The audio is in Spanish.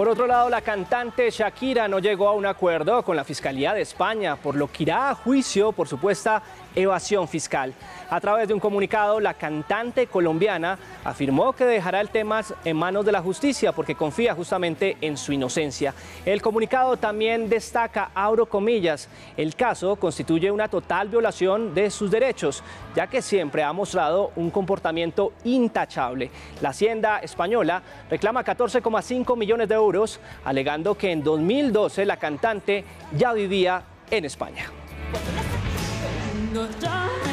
Por otro lado, la cantante Shakira no llegó a un acuerdo con la Fiscalía de España, por lo que irá a juicio por supuesta evasión fiscal. A través de un comunicado, la cantante colombiana afirmó que dejará el tema en manos de la justicia porque confía justamente en su inocencia. El comunicado también destaca, abro comillas, el caso constituye una total violación de sus derechos, ya que siempre ha mostrado un comportamiento intachable. La Hacienda española reclama 14,5 millones de euros, alegando que en 2012 la cantante ya vivía en España. No,